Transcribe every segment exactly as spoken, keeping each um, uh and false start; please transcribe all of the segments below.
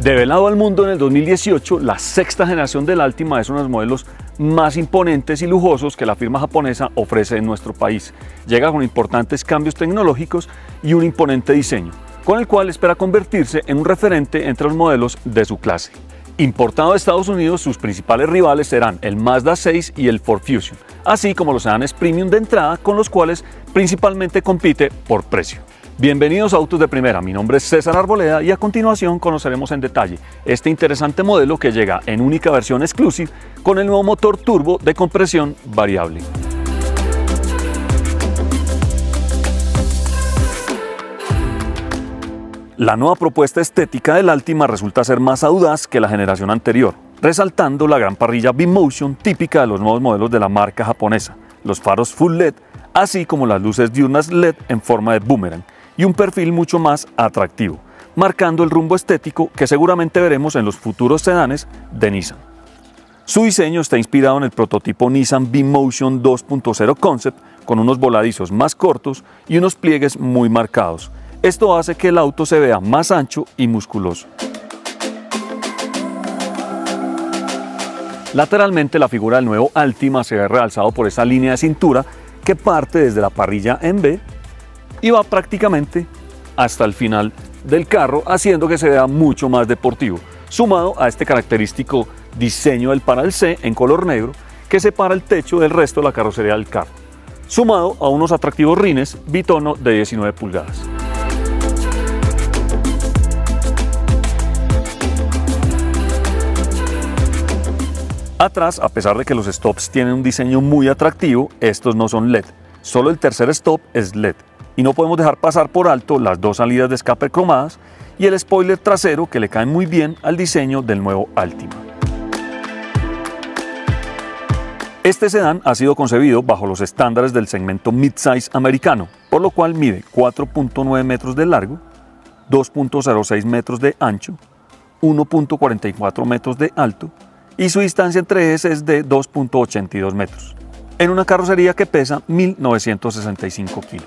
Develado al mundo en el dos mil dieciocho, la sexta generación del Altima es uno de los modelos más imponentes y lujosos que la firma japonesa ofrece en nuestro país. Llega con importantes cambios tecnológicos y un imponente diseño, con el cual espera convertirse en un referente entre los modelos de su clase. Importado de Estados Unidos, sus principales rivales serán el Mazda seis y el Ford Fusion, así como los sedanes premium de entrada, con los cuales principalmente compite por precio. Bienvenidos a Autos de Primera, mi nombre es César Arboleda y a continuación conoceremos en detalle este interesante modelo que llega en única versión Exclusive con el nuevo motor turbo de compresión variable. La nueva propuesta estética del Altima resulta ser más audaz que la generación anterior, resaltando la gran parrilla B-Motion típica de los nuevos modelos de la marca japonesa, los faros Full L E D, así como las luces diurnas L E D en forma de boomerang, y un perfil mucho más atractivo, marcando el rumbo estético que seguramente veremos en los futuros sedanes de Nissan. Su diseño está inspirado en el prototipo Nissan B-Motion dos punto cero Concept, con unos voladizos más cortos y unos pliegues muy marcados. Esto hace que el auto se vea más ancho y musculoso. Lateralmente, la figura del nuevo Altima se ve realzado por esa línea de cintura que parte desde la parrilla en V y va prácticamente hasta el final del carro, haciendo que se vea mucho más deportivo, sumado a este característico diseño del panel C en color negro que separa el techo del resto de la carrocería del carro, sumado a unos atractivos rines bitono de diecinueve pulgadas. Atrás, a pesar de que los stops tienen un diseño muy atractivo, estos no son L E D, solo el tercer stop es L E D, y no podemos dejar pasar por alto las dos salidas de escape cromadas y el spoiler trasero que le caen muy bien al diseño del nuevo Altima. Este sedán ha sido concebido bajo los estándares del segmento midsize americano, por lo cual mide cuatro punto nueve metros de largo, dos punto cero seis metros de ancho, uno punto cuarenta y cuatro metros de alto, y su distancia entre ejes es de dos punto ochenta y dos metros, en una carrocería que pesa mil novecientos sesenta y cinco kilos.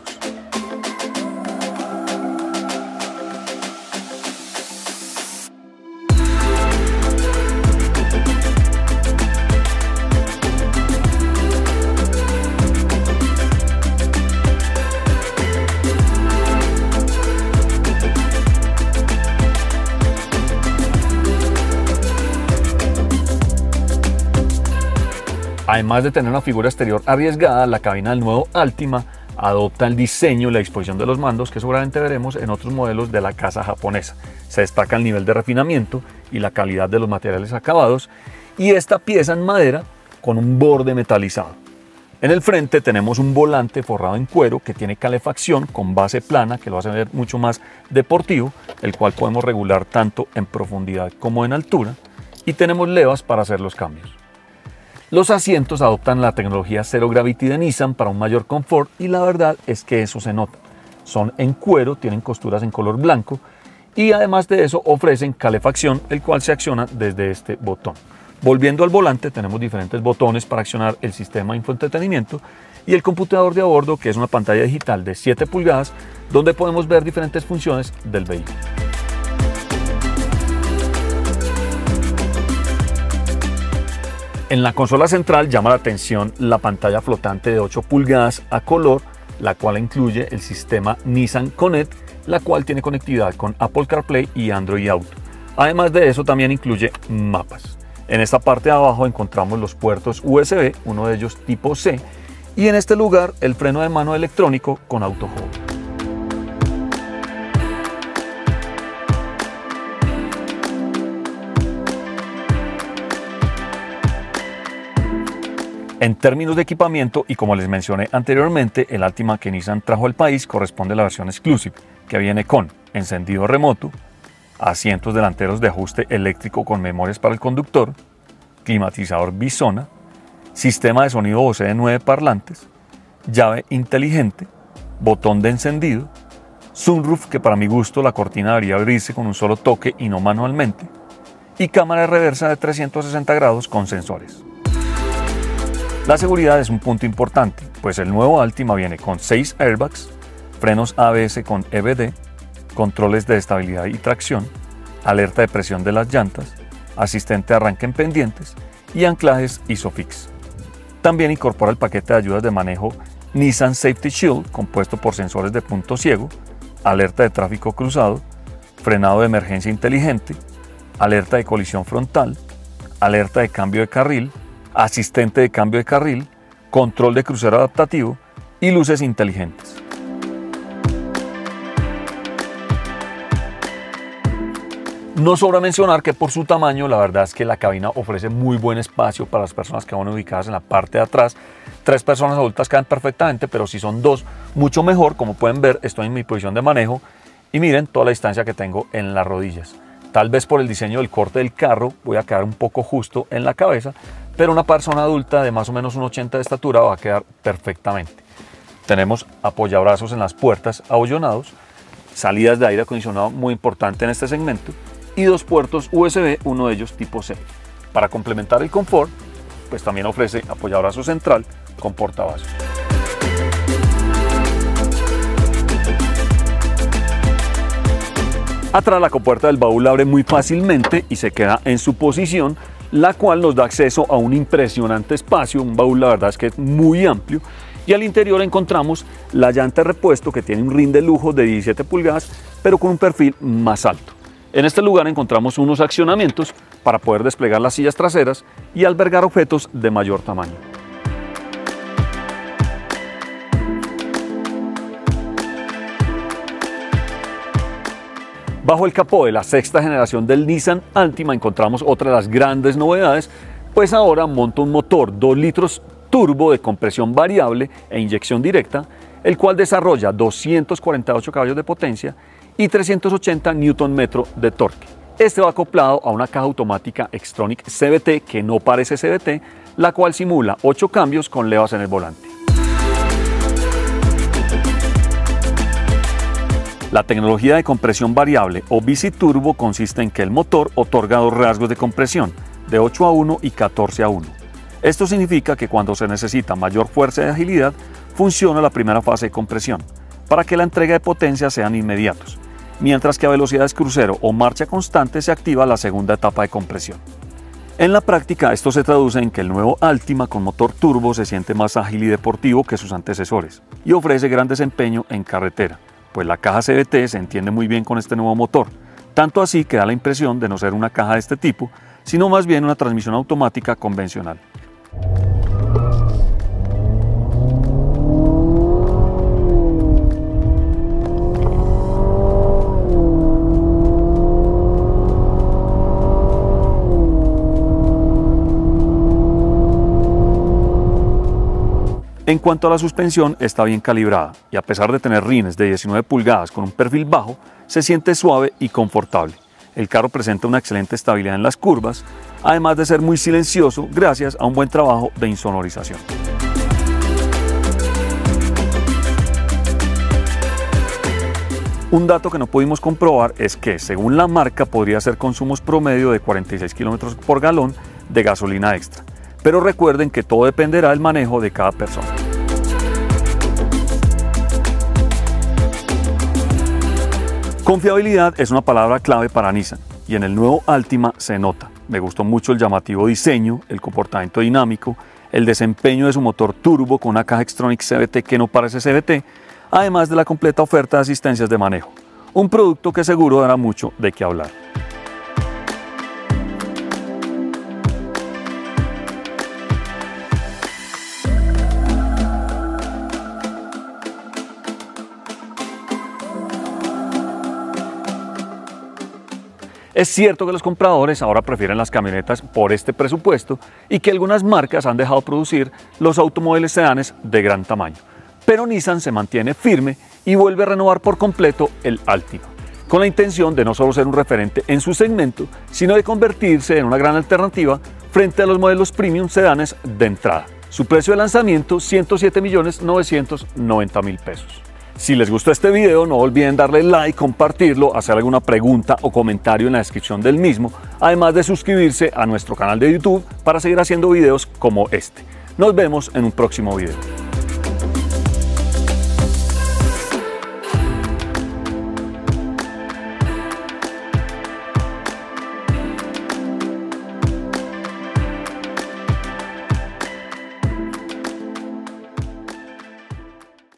Además de tener una figura exterior arriesgada, la cabina del nuevo Altima adopta el diseño y la disposición de los mandos que seguramente veremos en otros modelos de la casa japonesa. Se destaca el nivel de refinamiento y la calidad de los materiales acabados y esta pieza en madera con un borde metalizado. En el frente tenemos un volante forrado en cuero que tiene calefacción con base plana que lo hace ver mucho más deportivo, el cual podemos regular tanto en profundidad como en altura, y tenemos levas para hacer los cambios. Los asientos adoptan la tecnología Zero Gravity de Nissan para un mayor confort y la verdad es que eso se nota. Son en cuero, tienen costuras en color blanco y además de eso ofrecen calefacción, el cual se acciona desde este botón. Volviendo al volante, tenemos diferentes botones para accionar el sistema de infoentretenimiento y el computador de a bordo, que es una pantalla digital de siete pulgadas donde podemos ver diferentes funciones del vehículo. En la consola central llama la atención la pantalla flotante de ocho pulgadas a color, la cual incluye el sistema Nissan Connect, la cual tiene conectividad con Apple CarPlay y Android Auto. Además de eso también incluye mapas. En esta parte de abajo encontramos los puertos U S B, uno de ellos tipo C, y en este lugar el freno de mano electrónico con auto hold. En términos de equipamiento, y como les mencioné anteriormente, el Altima que Nissan trajo al país corresponde a la versión Exclusive, que viene con encendido remoto, asientos delanteros de ajuste eléctrico con memorias para el conductor, climatizador bisona, sistema de sonido Bose de nueve parlantes, llave inteligente, botón de encendido, sunroof que para mi gusto la cortina debería abrirse con un solo toque y no manualmente, y cámara de reversa de trescientos sesenta grados con sensores. La seguridad es un punto importante, pues el nuevo Altima viene con seis airbags, frenos A B S con E B D, controles de estabilidad y tracción, alerta de presión de las llantas, asistente de arranque en pendientes y anclajes ISOFIX. También incorpora el paquete de ayudas de manejo Nissan Safety Shield, compuesto por sensores de punto ciego, alerta de tráfico cruzado, frenado de emergencia inteligente, alerta de colisión frontal, alerta de cambio de carril, asistente de cambio de carril, control de crucero adaptativo y luces inteligentes. No sobra mencionar que por su tamaño, la verdad es que la cabina ofrece muy buen espacio para las personas que van ubicadas en la parte de atrás. Tres personas adultas caben perfectamente, pero si son dos, mucho mejor. Como pueden ver, estoy en mi posición de manejo y miren toda la distancia que tengo en las rodillas. Tal vez por el diseño del corte del carro voy a quedar un poco justo en la cabeza, pero una persona adulta de más o menos un ochenta de estatura va a quedar perfectamente. Tenemos apoyabrazos en las puertas abollonados, salidas de aire acondicionado muy importante en este segmento, y dos puertos U S B, uno de ellos tipo C. Para complementar el confort, pues también ofrece apoyabrazo central con portavasos. Atrás la compuerta del baúl abre muy fácilmente y se queda en su posición, la cual nos da acceso a un impresionante espacio. Un baúl, la verdad es que es muy amplio, y al interior encontramos la llanta de repuesto, que tiene un rin de lujo de diecisiete pulgadas, pero con un perfil más alto. En este lugar encontramos unos accionamientos para poder desplegar las sillas traseras y albergar objetos de mayor tamaño. Bajo el capó de la sexta generación del Nissan Altima encontramos otra de las grandes novedades, pues ahora monta un motor dos litros turbo de compresión variable e inyección directa, el cual desarrolla doscientos cuarenta y ocho caballos de potencia y trescientos ochenta newton metro de torque. Este va acoplado a una caja automática Xtronic C V T que no parece C V T, la cual simula ocho cambios con levas en el volante. La tecnología de compresión variable o bici turbo consiste en que el motor otorga dos rasgos de compresión, de ocho a uno y catorce a uno. Esto significa que cuando se necesita mayor fuerza y agilidad, funciona la primera fase de compresión, para que la entrega de potencia sean inmediatos, mientras que a velocidades crucero o marcha constante se activa la segunda etapa de compresión. En la práctica, esto se traduce en que el nuevo Altima con motor turbo se siente más ágil y deportivo que sus antecesores y ofrece gran desempeño en carretera, pues la caja C V T se entiende muy bien con este nuevo motor, tanto así que da la impresión de no ser una caja de este tipo, sino más bien una transmisión automática convencional. En cuanto a la suspensión, está bien calibrada y a pesar de tener rines de diecinueve pulgadas con un perfil bajo, se siente suave y confortable. El carro presenta una excelente estabilidad en las curvas, además de ser muy silencioso gracias a un buen trabajo de insonorización. Un dato que no pudimos comprobar es que, según la marca, podría ser consumos promedio de cuarenta y seis kilómetros por galón de gasolina extra. Pero recuerden que todo dependerá del manejo de cada persona. Confiabilidad es una palabra clave para Nissan y en el nuevo Altima se nota. Me gustó mucho el llamativo diseño, el comportamiento dinámico, el desempeño de su motor turbo con una caja Xtronic C V T que no parece C V T, además de la completa oferta de asistencias de manejo. Un producto que seguro dará mucho de qué hablar. Es cierto que los compradores ahora prefieren las camionetas por este presupuesto y que algunas marcas han dejado producir los automóviles sedanes de gran tamaño, pero Nissan se mantiene firme y vuelve a renovar por completo el Altima, con la intención de no solo ser un referente en su segmento, sino de convertirse en una gran alternativa frente a los modelos premium sedanes de entrada. Su precio de lanzamiento, ciento siete millones novecientos noventa mil pesos. Si les gustó este video, no olviden darle like, compartirlo, hacer alguna pregunta o comentario en la descripción del mismo, además de suscribirse a nuestro canal de YouTube para seguir haciendo videos como este. Nos vemos en un próximo video.